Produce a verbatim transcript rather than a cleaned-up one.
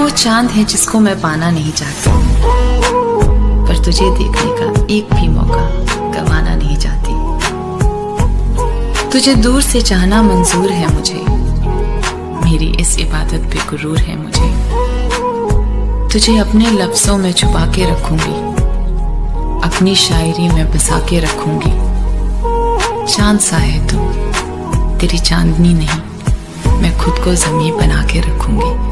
चांद है जिसको मैं पाना नहीं चाहती, पर तुझे देखने का एक भी मौका गंवाना नहीं चाहती। तुझे दूर से चाहना मंजूर है मुझे, मेरी इस इबादत पे गुरूर है मुझे। तुझे अपने लफ्जों में छुपा के रखूंगी, अपनी शायरी में बसा के रखूंगी। चांद सा है तू, तेरी चांदनी नहीं, मैं खुद को ज़मीं बना के रखूंगी।